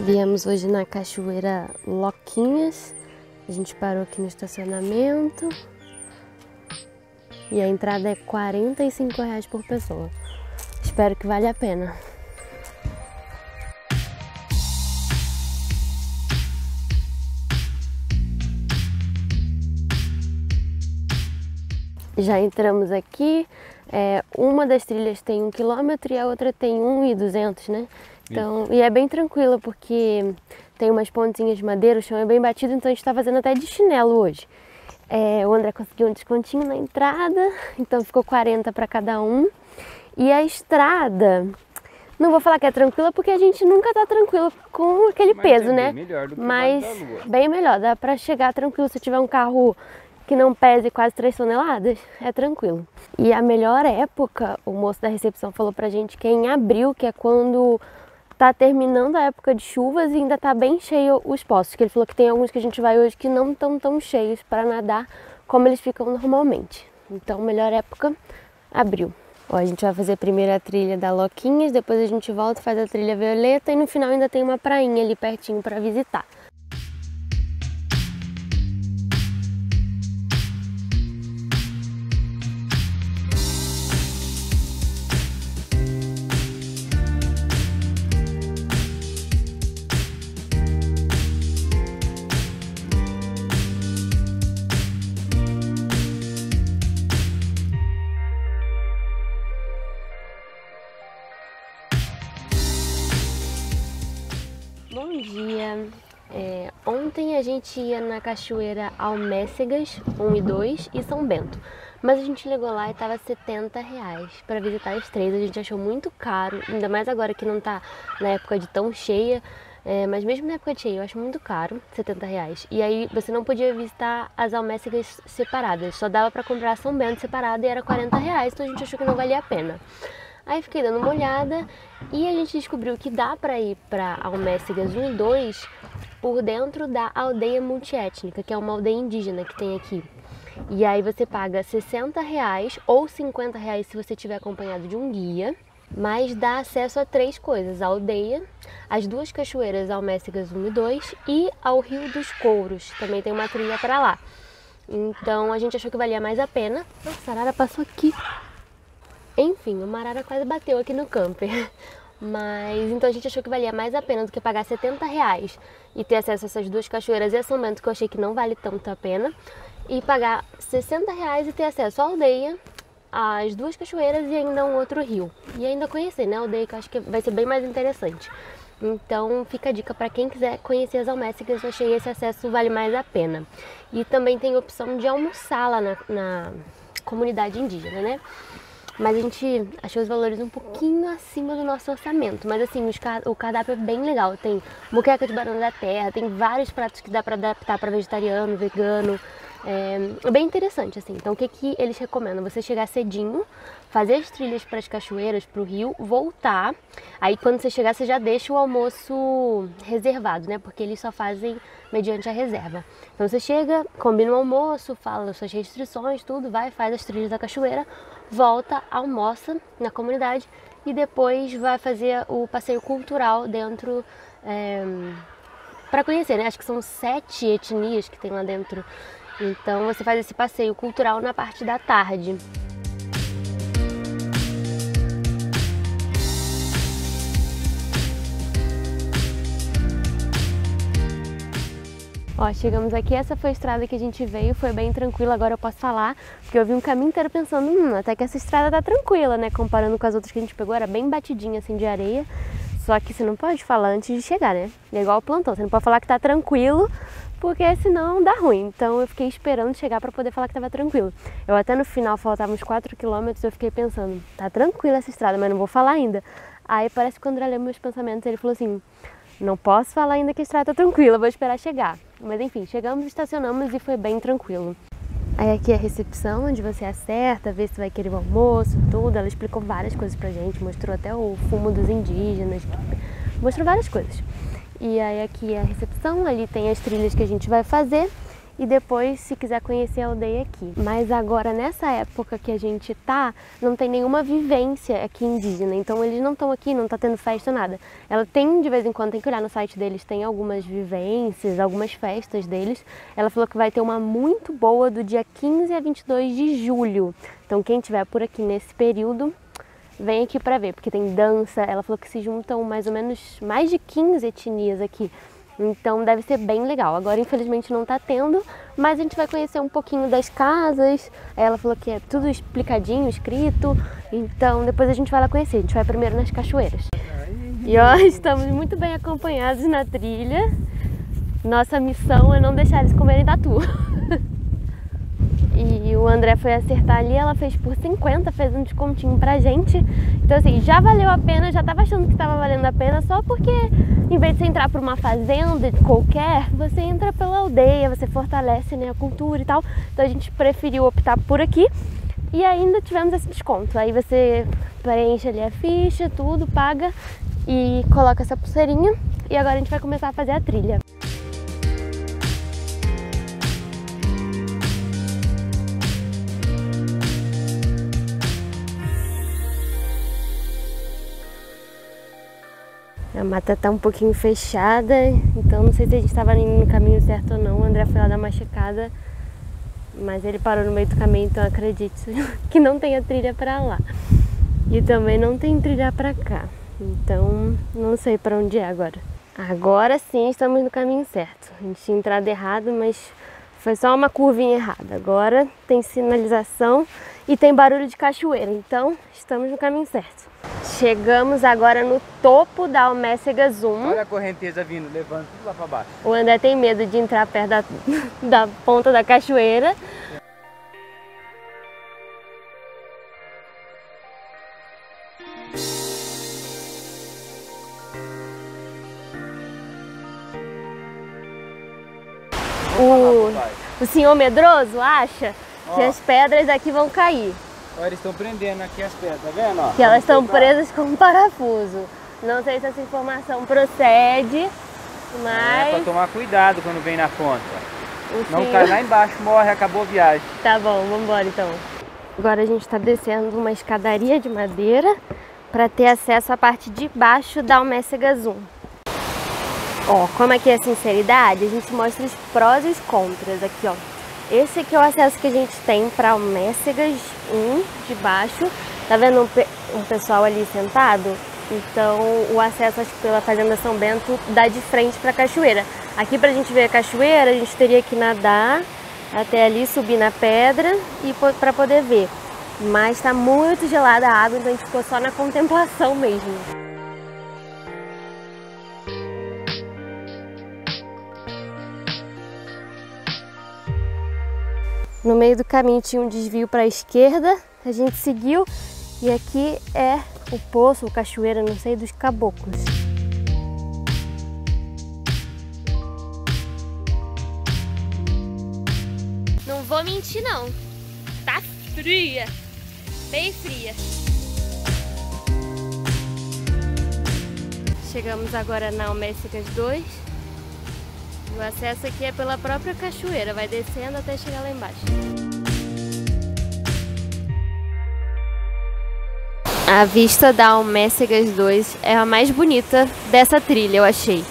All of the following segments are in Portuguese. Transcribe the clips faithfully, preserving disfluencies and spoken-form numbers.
Viemos hoje na Cachoeira Loquinhas. A gente parou aqui no estacionamento. E a entrada é quarenta e cinco reais por pessoa. Espero que valha a pena. Já entramos aqui. É, uma das trilhas tem um quilômetro e a outra tem um e duzentos, né? Então, e é bem tranquila porque tem umas pontinhas de madeira, o chão é bem batido, então a gente está fazendo até de chinelo hoje. É, o André conseguiu um descontinho na entrada, então ficou quarenta para cada um. E a estrada, não vou falar que é tranquila porque a gente nunca tá tranquilo com aquele Mas peso, é né? Bem melhor do que Mas da Lua. bem melhor, dá para chegar tranquilo se tiver um carro que não pese quase três toneladas, é tranquilo. E a melhor época, o moço da recepção falou pra gente que é em abril, que é quando tá terminando a época de chuvas e ainda tá bem cheio os poços, que ele falou que tem alguns que a gente vai hoje que não estão tão cheios para nadar como eles ficam normalmente. Então, melhor época, abril. Ó, a gente vai fazer primeiro a trilha da Loquinhas, depois a gente volta e faz a trilha Violeta e no final ainda tem uma prainha ali pertinho para visitar. Bom dia! É, ontem a gente ia na Cachoeira Almécegas um e dois e São Bento, mas a gente chegou lá e tava setenta reais para visitar as três. A gente achou muito caro, ainda mais agora que não tá na época de tão cheia, é, mas mesmo na época de cheia eu acho muito caro, setenta reais. E aí você não podia visitar as Almécegas separadas, só dava para comprar São Bento separado e era quarenta reais, então a gente achou que não valia a pena. Aí fiquei dando uma olhada e a gente descobriu que dá para ir para Almécegas um e dois por dentro da aldeia multiétnica, que é uma aldeia indígena que tem aqui. E aí você paga sessenta reais ou cinquenta reais se você estiver acompanhado de um guia, mas dá acesso a três coisas: a aldeia, as duas cachoeiras Almécegas um e dois e ao Rio dos Couros, também tem uma trilha para lá. Então a gente achou que valia mais a pena. Nossa, a arara passou aqui. Enfim, uma arara quase bateu aqui no camper, mas então a gente achou que valia mais a pena do que pagar setenta reais e ter acesso a essas duas cachoeiras e a São Bento, que eu achei que não vale tanto a pena, e pagar sessenta reais e ter acesso à aldeia, às duas cachoeiras e ainda um outro rio. E ainda conhecer, né, a aldeia, que eu acho que vai ser bem mais interessante. Então fica a dica para quem quiser conhecer as Almécegas, eu achei esse acesso vale mais a pena. E também tem a opção de almoçar lá na, na comunidade indígena, né? Mas a gente achou os valores um pouquinho acima do nosso orçamento. Mas assim, os car o cardápio é bem legal. Tem moqueca de banana da terra, tem vários pratos que dá para adaptar para vegetariano, vegano. É bem interessante, assim. Então o que, que eles recomendam? Você chegar cedinho, fazer as trilhas para as cachoeiras, para o rio, voltar. Aí quando você chegar, você já deixa o almoço reservado, né? Porque eles só fazem mediante a reserva. Então você chega, combina o almoço, fala suas restrições, tudo, vai, faz as trilhas da cachoeira, volta, almoça na comunidade e depois vai fazer o passeio cultural dentro, é, para conhecer, né? Acho que são sete etnias que tem lá dentro. Então você faz esse passeio cultural na parte da tarde. Ó, chegamos aqui, essa foi a estrada que a gente veio, foi bem tranquila, agora eu posso falar, porque eu vi um caminho inteiro pensando, hum, até que essa estrada tá tranquila, né, comparando com as outras que a gente pegou, era bem batidinha assim de areia, só que você não pode falar antes de chegar, né, é igual o plantão, você não pode falar que tá tranquilo, porque senão dá ruim, então eu fiquei esperando chegar para poder falar que tava tranquilo. Eu até no final, faltavam uns quatro quilômetros, eu fiquei pensando, tá tranquila essa estrada, mas não vou falar ainda. Aí parece que o André leu meus pensamentos, ele falou assim, não posso falar ainda que a estrada tá tranquila, vou esperar chegar. Mas enfim, chegamos, estacionamos e foi bem tranquilo. Aí aqui é a recepção, onde você acerta, vê se vai querer o almoço, tudo. Ela explicou várias coisas pra gente, mostrou até o fumo dos indígenas, mostrou várias coisas. E aí aqui é a recepção, ali tem as trilhas que a gente vai fazer e depois, se quiser conhecer a aldeia aqui. Mas agora, nessa época que a gente tá, não tem nenhuma vivência aqui indígena, então eles não estão aqui, não tá tendo festa, nada. Ela tem, de vez em quando, tem que olhar no site deles, tem algumas vivências, algumas festas deles. Ela falou que vai ter uma muito boa do dia quinze a vinte e dois de julho. Então quem estiver por aqui nesse período, vem aqui pra ver, porque tem dança. Ela falou que se juntam mais ou menos mais de quinze etnias aqui. Então deve ser bem legal. Agora infelizmente não tá tendo, mas a gente vai conhecer um pouquinho das casas. Ela falou que é tudo explicadinho, escrito. Então depois a gente vai lá conhecer. A gente vai primeiro nas cachoeiras. E ó, estamos muito bem acompanhados na trilha. Nossa missão é não deixar eles comerem tatu. E o André foi acertar ali, ela fez por cinquenta, fez um descontinho pra gente. Então assim, já valeu a pena, já tava achando que tava valendo a pena, só porque em vez de você entrar por uma fazenda qualquer, você entra pela aldeia, você fortalece, né, a cultura e tal. Então a gente preferiu optar por aqui e ainda tivemos esse desconto. Aí você preenche ali a ficha, tudo, paga e coloca essa pulseirinha. E agora a gente vai começar a fazer a trilha. A mata tá um pouquinho fechada, então não sei se a gente estava indo no caminho certo ou não. O André foi lá dar uma checada, mas ele parou no meio do caminho, então acredite que não tem a trilha pra lá. E também não tem trilha pra cá, então não sei pra onde é agora. Agora sim estamos no caminho certo. A gente tinha entrado errado, mas foi só uma curvinha errada. Agora tem sinalização e tem barulho de cachoeira, então estamos no caminho certo. Chegamos agora no topo da Almécega Zoom. Olha a correnteza vindo, levando tudo lá para baixo. O André tem medo de entrar perto da, da ponta da cachoeira. O, o senhor medroso acha Ó. que as pedras aqui vão cair. Olha, eles estão prendendo aqui as pedras, tá vendo? Ó, que elas estão presas com um parafuso. Não sei se essa informação procede, mas... É pra tomar cuidado quando vem na ponta. O Não senhor... cai lá embaixo, morre, acabou a viagem. Tá bom, vamos embora então. Agora a gente está descendo uma escadaria de madeira para ter acesso à parte de baixo da Almécega Zoom. Ó, como aqui é a sinceridade, a gente mostra os prós e os contras aqui, ó. Esse aqui é o acesso que a gente tem para Almécegas um de baixo. Tá vendo um, pe um pessoal ali sentado? Então o acesso acho que pela Fazenda São Bento dá de frente para a cachoeira. Aqui pra gente ver a cachoeira, a gente teria que nadar até ali, subir na pedra e para poder ver. Mas tá muito gelada a água, então a gente ficou só na contemplação mesmo. No meio do caminho tinha um desvio para a esquerda, a gente seguiu e aqui é o poço, ou cachoeira, não sei, dos caboclos. Não vou mentir não, tá fria, bem fria. Chegamos agora na Almécegas dois. O acesso aqui é pela própria cachoeira, vai descendo até chegar lá embaixo. A vista da Almécegas dois é a mais bonita dessa trilha, eu achei.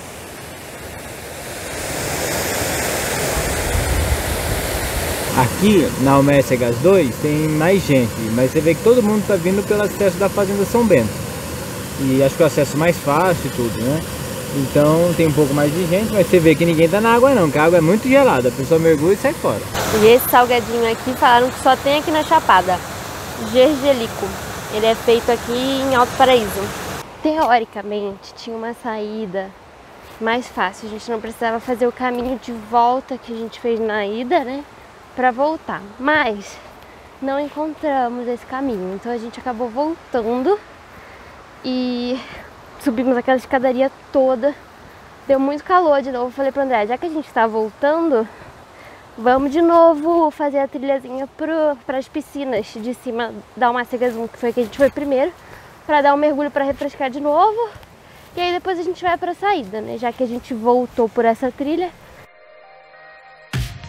Aqui na Almécegas dois tem mais gente, mas você vê que todo mundo está vindo pelo acesso da Fazenda São Bento. E acho que é o acesso mais fácil e tudo, né? Então tem um pouco mais de gente, mas você vê que ninguém tá na água não, que a água é muito gelada, a pessoa mergulha e sai fora. E esse salgadinho aqui falaram que só tem aqui na Chapada, gergelico. Ele é feito aqui em Alto Paraíso. Teoricamente tinha uma saída mais fácil, a gente não precisava fazer o caminho de volta que a gente fez na ida, né, pra voltar. Mas não encontramos esse caminho, então a gente acabou voltando e... subimos aquela escadaria toda, deu muito calor de novo. Falei pro André, já que a gente tá voltando, vamos de novo fazer a trilhazinha para as piscinas de cima da Almécegas um, que foi que a gente foi primeiro, para dar um mergulho para refrescar de novo. E aí depois a gente vai para a saída, né? Já que a gente voltou por essa trilha.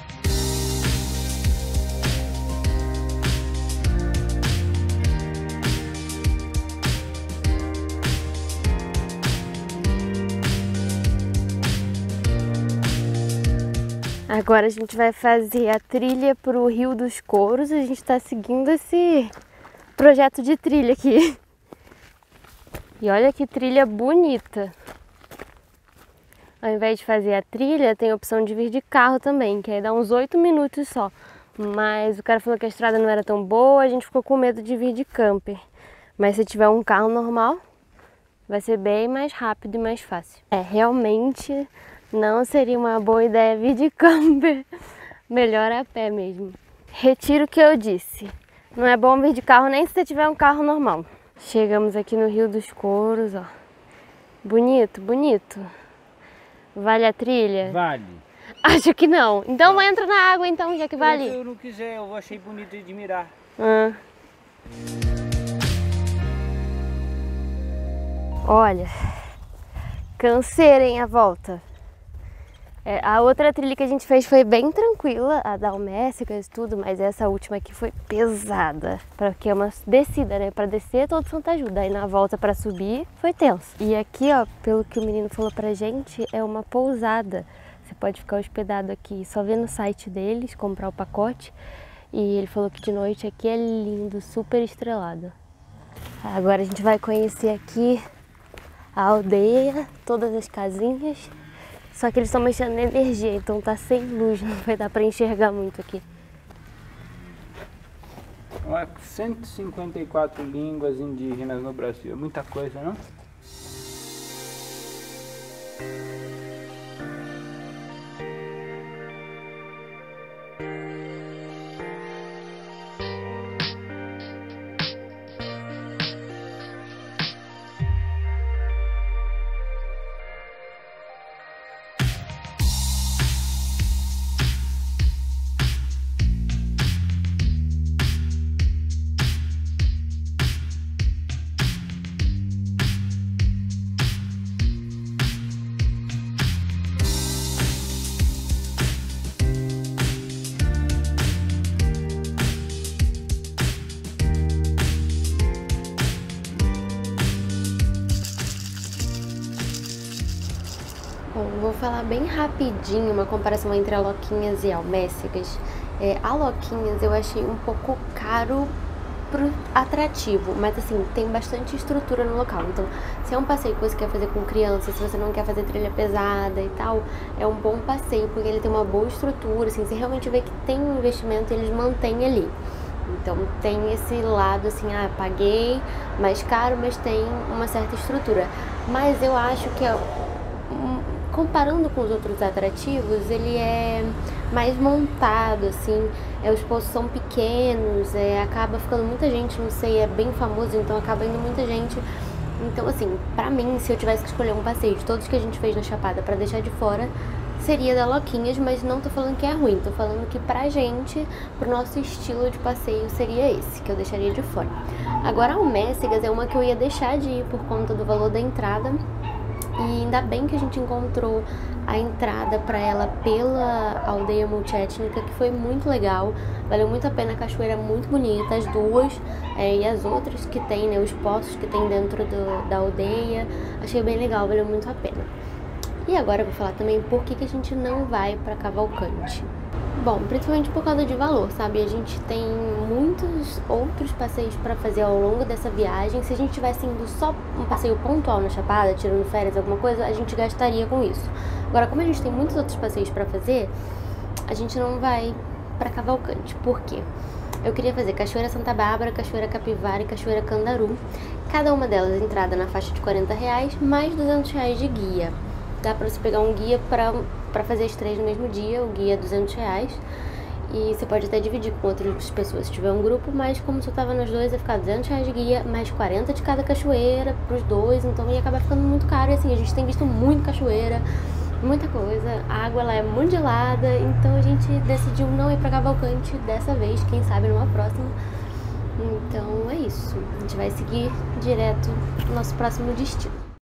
Agora a gente vai fazer a trilha pro Rio dos Couros. A gente tá seguindo esse projeto de trilha aqui. E olha que trilha bonita. Ao invés de fazer a trilha, tem a opção de vir de carro também, que aí dá uns oito minutos só. Mas o cara falou que a estrada não era tão boa, a gente ficou com medo de vir de camper. Mas se tiver um carro normal, vai ser bem mais rápido e mais fácil. É, realmente não seria uma boa ideia vir de camper. Melhor a pé mesmo. Retiro o que eu disse. Não é bom vir de carro nem se você tiver um carro normal. Chegamos aqui no Rio dos Couros, ó. Bonito, bonito. Vale a trilha? Vale. Acho que não. Então entra na água então, já que vale. Se eu não quiser, eu achei bonito de admirar. Ah. Olha, canseira, hein, a volta. É, a outra trilha que a gente fez foi bem tranquila, a da Almécigas e tudo, mas essa última aqui foi pesada, porque é uma descida, né, para descer todo Santa Ajuda, aí na volta para subir foi tenso. E aqui, ó, pelo que o menino falou pra gente, é uma pousada, você pode ficar hospedado aqui, só ver no site deles, comprar o pacote, e ele falou que de noite aqui é lindo, super estrelado. Agora a gente vai conhecer aqui a aldeia, todas as casinhas. Só que eles estão mexendo na energia, então tá sem luz, não vai dar pra enxergar muito aqui. cento e cinquenta e quatro línguas indígenas no Brasil, é muita coisa, não? Bom, vou falar bem rapidinho uma comparação entre a Loquinhas e a Almécigas. É, a Loquinhas eu achei um pouco caro pro atrativo, mas assim, tem bastante estrutura no local. Então, se é um passeio que você quer fazer com criança, se você não quer fazer trilha pesada e tal, é um bom passeio, porque ele tem uma boa estrutura, assim, você realmente vê que tem um investimento e eles mantêm ali. Então tem esse lado assim, ah, paguei mais caro, mas tem uma certa estrutura. Mas eu acho que é, comparando com os outros atrativos, ele é mais montado, assim, é, os postos são pequenos, é, acaba ficando muita gente, não sei, é bem famoso, então acaba indo muita gente. Então assim, pra mim, se eu tivesse que escolher um passeio de todos que a gente fez na Chapada pra deixar de fora, seria da Loquinhas, mas não tô falando que é ruim, tô falando que pra gente, pro nosso estilo de passeio, seria esse, que eu deixaria de fora. Agora a Almécigas é uma que eu ia deixar de ir por conta do valor da entrada, e ainda bem que a gente encontrou a entrada para ela pela aldeia multiétnica, que foi muito legal, valeu muito a pena, a cachoeira é muito bonita, as duas, é, e as outras que tem, né, os poços que tem dentro do, da aldeia, achei bem legal, valeu muito a pena. E agora eu vou falar também por que, que a gente não vai para Cavalcante. Bom, principalmente por causa de valor, sabe? A gente tem muitos outros passeios para fazer ao longo dessa viagem. Se a gente tivesse indo só um passeio pontual na Chapada, tirando férias, alguma coisa, a gente gastaria com isso. Agora, como a gente tem muitos outros passeios para fazer, a gente não vai para Cavalcante. Por quê? Eu queria fazer Cachoeira Santa Bárbara, Cachoeira Capivara e Cachoeira Candaru. Cada uma delas entrada na faixa de quarenta reais, mais duzentos reais de guia. Dá pra você pegar um guia pra, pra fazer as três no mesmo dia, o guia é duzentos reais. E você pode até dividir com outras pessoas se tiver um grupo, mas como só tava nas duas, ia ficar duzentos reais de guia, mais quarenta de cada cachoeira pros dois, então ia acabar ficando muito caro. E assim, a gente tem visto muito cachoeira, muita coisa, a água lá é muito gelada, então a gente decidiu não ir pra Cavalcante dessa vez, quem sabe numa próxima. Então é isso, a gente vai seguir direto no nosso próximo destino.